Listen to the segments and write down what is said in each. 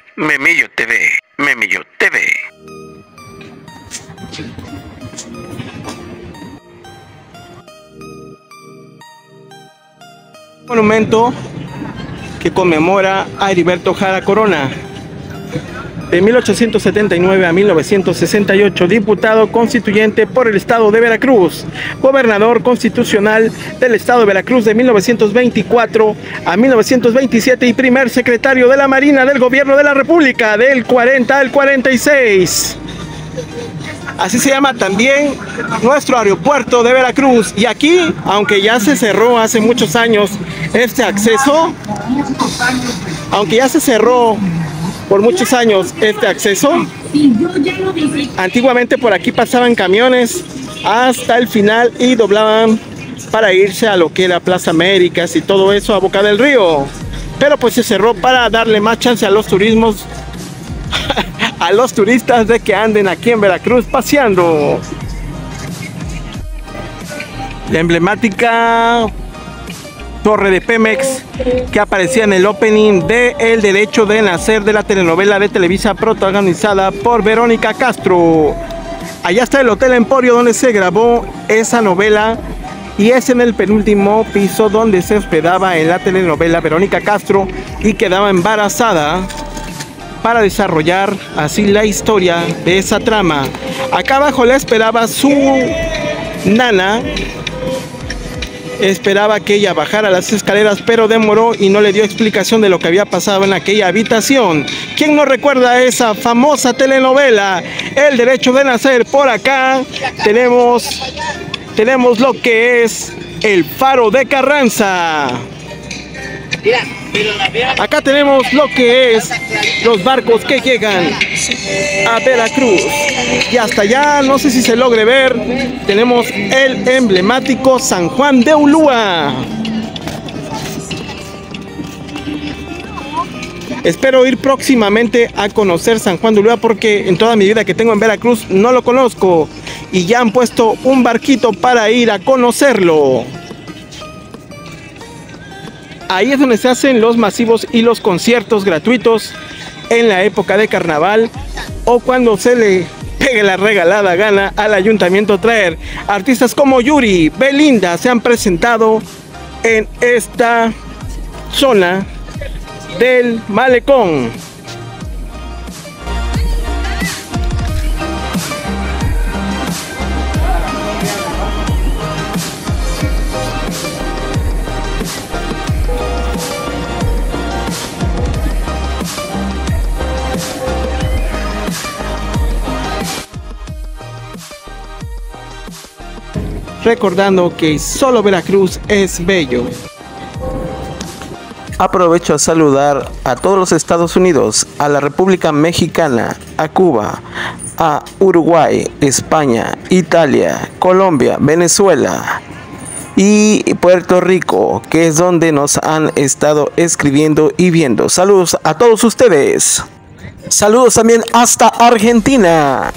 Memillo TV, Memillo TV. Monumento que conmemora a Heriberto Jara Corona. De 1879 a 1968, diputado constituyente por el estado de Veracruz, gobernador constitucional del estado de Veracruz de 1924 a 1927 y primer secretario de la Marina del Gobierno de la República del 40 al 46. Así se llama también nuestro aeropuerto de Veracruz. Y aquí, aunque ya se cerró hace muchos años este acceso, por muchos años este acceso, antiguamente por aquí pasaban camiones hasta el final y doblaban para irse a lo que era Plaza Américas y todo eso a Boca del Río, pero pues se cerró para darle más chance a los turistas de que anden aquí en Veracruz paseando. La emblemática torre de Pemex que aparecía en el opening de El Derecho de Nacer de la telenovela de Televisa protagonizada por Verónica Castro. Allá está el Hotel Emporio donde se grabó esa novela y es en el penúltimo piso donde se hospedaba en la telenovela Verónica Castro y quedaba embarazada para desarrollar así la historia de esa trama. Acá abajo la esperaba su nana. Esperaba que ella bajara las escaleras, pero demoró y no le dio explicación de lo que había pasado en aquella habitación. ¿Quién no recuerda esa famosa telenovela, El Derecho de Nacer? Por acá tenemos lo que es el Faro de Carranza. Acá tenemos lo que es los barcos que llegan a Veracruz. Y hasta allá, no sé si se logre ver, tenemos el emblemático San Juan de Ulúa. Espero ir próximamente a conocer San Juan de Ulúa porque en toda mi vida que tengo en Veracruz no lo conozco. Y ya han puesto un barquito para ir a conocerlo. Ahí es donde se hacen los masivos y los conciertos gratuitos en la época de carnaval o cuando se le pegue la regalada gana al ayuntamiento traer artistas como Yuri, Belinda. Se han presentado en esta zona del malecón. Recordando que solo Veracruz es bello. Aprovecho a saludar a todos los Estados Unidos, a la República Mexicana, a Cuba, a Uruguay, España, Italia, Colombia, Venezuela y Puerto Rico, que es donde nos han estado escribiendo y viendo. Saludos a todos ustedes. Saludos también hasta Argentina.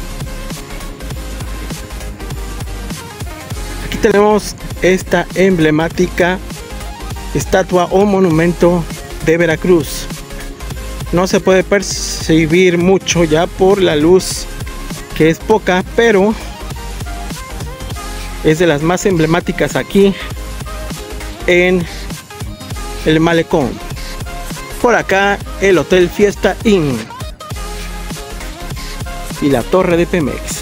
Aquí tenemos esta emblemática estatua o monumento de Veracruz. No se puede percibir mucho ya por la luz que es poca, pero es de las más emblemáticas aquí en el malecón. Por acá el Hotel Fiesta Inn y la torre de Pemex.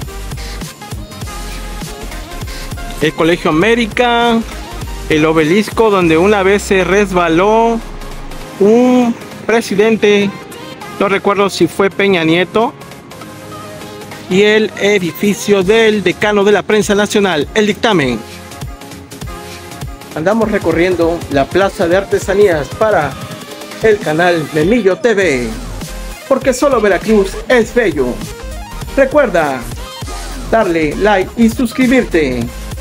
El Colegio América, el obelisco donde una vez se resbaló un presidente, no recuerdo si fue Peña Nieto, y el edificio del decano de la prensa nacional, el dictamen. Andamos recorriendo la plaza de artesanías para el canal Memillo TV, porque solo Veracruz es bello. Recuerda darle like y suscribirte.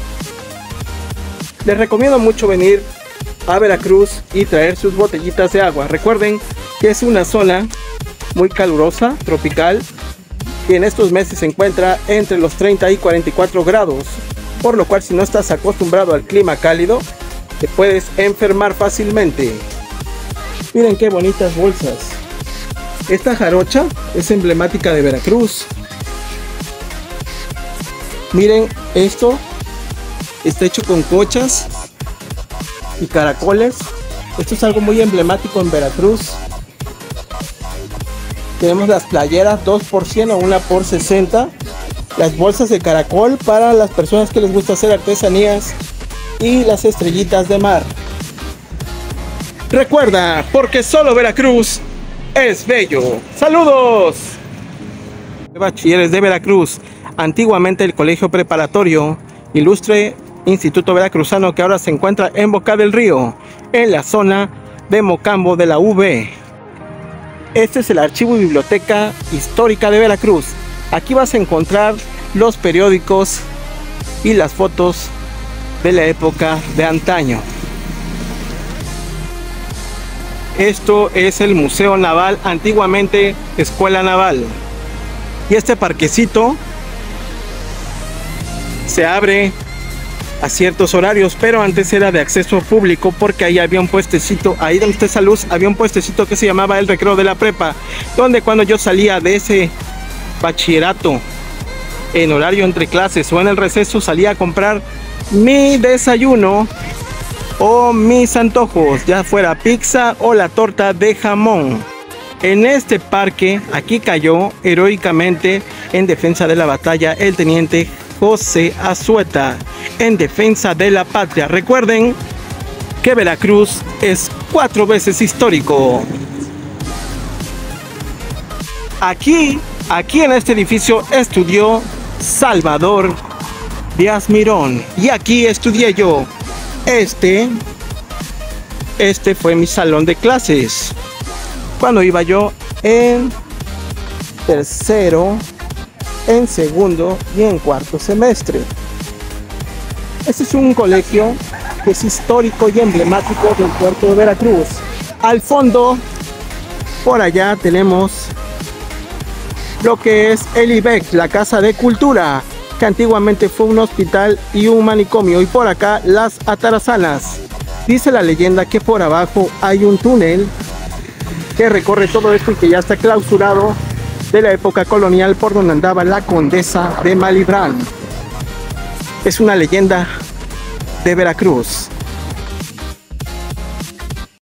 Les recomiendo mucho venir a Veracruz y traer sus botellitas de agua. Recuerden que es una zona muy calurosa, tropical, y en estos meses se encuentra entre los 30 y 44 grados, por lo cual si no estás acostumbrado al clima cálido, te puedes enfermar fácilmente. Miren qué bonitas bolsas. Esta jarocha es emblemática de Veracruz. Miren, esto está hecho con cochas y caracoles. Esto es algo muy emblemático en Veracruz. Tenemos las playeras 2 por 100 o 1 por 60. Las bolsas de caracol para las personas que les gusta hacer artesanías. Y las estrellitas de mar. Recuerda, porque solo Veracruz es bello. ¡Saludos! Bachilleres de Veracruz. Antiguamente el Colegio Preparatorio Ilustre Instituto Veracruzano, que ahora se encuentra en Boca del Río, en la zona de Mocambo de la UV. Este es el Archivo y Biblioteca Histórica de Veracruz. Aquí vas a encontrar los periódicos y las fotos de la época de antaño. Esto es el Museo Naval, antiguamente Escuela Naval. Y este parquecito se abre a ciertos horarios, pero antes era de acceso público porque ahí había un puestecito, ahí donde está esa luz, había un puestecito que se llamaba el Recreo de la Prepa, donde cuando yo salía de ese bachillerato en horario entre clases o en el receso, salía a comprar mi desayuno o mis antojos, ya fuera pizza o la torta de jamón. En este parque, aquí cayó heroicamente en defensa de la batalla el teniente José Azueta, en defensa de la patria. Recuerden que Veracruz es 4 veces histórico. Aquí en este edificio estudió Salvador Díaz Mirón y aquí estudié yo. Este fue mi salón de clases cuando iba yo en tercero, en segundo y en cuarto semestre. Este es un colegio que es histórico y emblemático del puerto de Veracruz. Al fondo, por allá tenemos lo que es el IBEC, la Casa de Cultura, que antiguamente fue un hospital y un manicomio, y por acá las atarazanas. Dice la leyenda que por abajo hay un túnel que recorre todo esto y que ya está clausurado, de la época colonial, por donde andaba la condesa de Malibran. Es una leyenda de Veracruz.